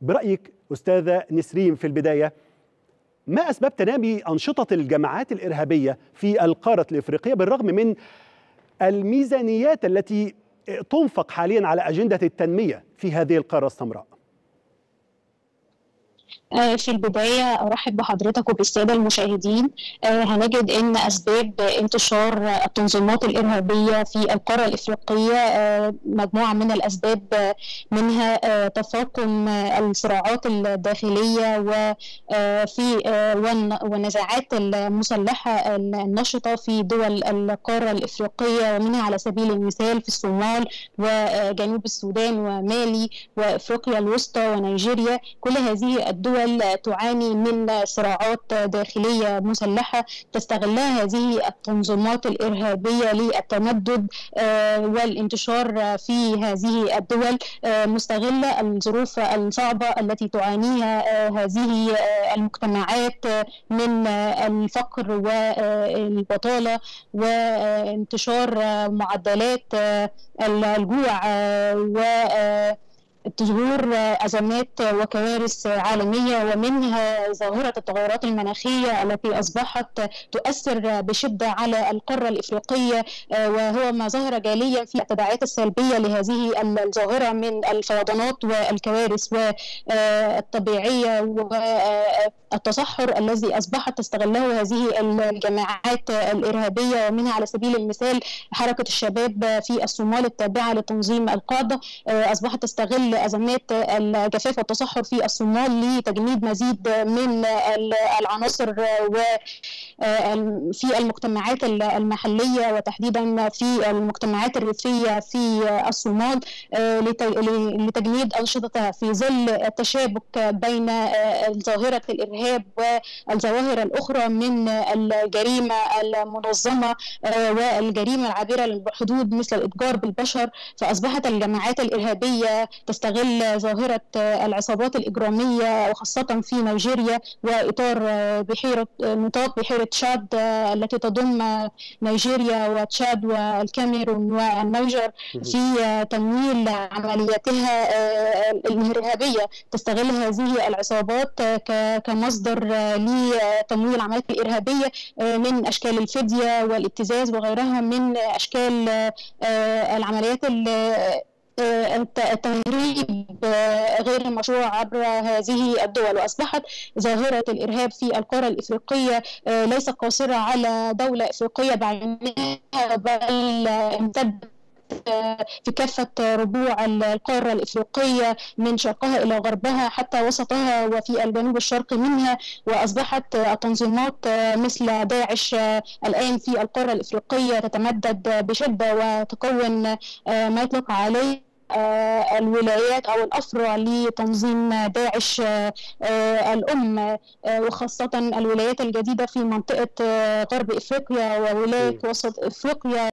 برأيك أستاذة نسرين في البداية، ما أسباب تنامي أنشطة الجماعات الإرهابية في القارة الإفريقية بالرغم من الميزانيات التي تنفق حاليا على أجندة التنمية في هذه القارة السمراء؟ في البداية أرحب بحضرتك وبالسادة المشاهدين. هنجد أن أسباب انتشار التنظيمات الإرهابية في القارة الإفريقية مجموعة من الأسباب، منها تفاقم الصراعات الداخلية وفي والنزاعات المسلحة النشطة في دول القارة الإفريقية، ومنها على سبيل المثال في الصومال وجنوب السودان ومالي وإفريقيا الوسطى ونيجيريا. كل هذه الدول تعاني من صراعات داخلية مسلحة تستغلها هذه التنظيمات الإرهابية للتمدد والانتشار في هذه الدول، مستغلة الظروف الصعبة التي تعانيها هذه المجتمعات من الفقر والبطالة وانتشار معدلات الجوع ظهور أزمات وكوارث عالمية، ومنها ظاهرة التغيرات المناخية التي أصبحت تؤثر بشدة على القارة الإفريقية، وهو ما ظهر جاليا في التداعيات السلبية لهذه الظاهرة من الفيضانات والكوارث والطبيعية والتصحر الذي أصبحت تستغله هذه الجماعات الإرهابية، ومنها على سبيل المثال حركة الشباب في الصومال التابعة لتنظيم القاعدة أصبحت تستغل أزمات الجفاف والتصحر في الصومال لتجنيد مزيد من العناصر في المجتمعات المحلية، وتحديدا في المجتمعات الريفية في الصومال لتجنيد أنشطتها في ظل التشابك بين ظاهرة الإرهاب والظواهر الأخرى من الجريمة المنظمة والجريمة العابرة للحدود مثل الإتجار بالبشر. فأصبحت الجماعات الإرهابية تستغل ظاهرة العصابات الإجرامية وخاصة في نيجيريا وإطار نطاق بحيرة تشاد التي تضم نيجيريا وتشاد والكاميرون والنيجر في تمويل عملياتها الإرهابية. تستغل هذه العصابات كمصدر لتمويل العمليات الإرهابية من أشكال الفدية والابتزاز وغيرها من أشكال العمليات التهريب غير المشروع عبر هذه الدول. وأصبحت ظاهرة الإرهاب في القارة الإفريقية ليست قاصرة على دولة إفريقية بعينها، بل امتدت في كافة ربوع القارة الإفريقية من شرقها إلى غربها حتى وسطها وفي الجنوب الشرقي منها. وأصبحت التنظيمات مثل داعش الآن في القارة الإفريقية تتمدد بشدة وتكون ما يطلق عليه الولايات أو الأفرع لتنظيم داعش الأم، وخاصة الولايات الجديدة في منطقة غرب إفريقيا وولاية وسط إفريقيا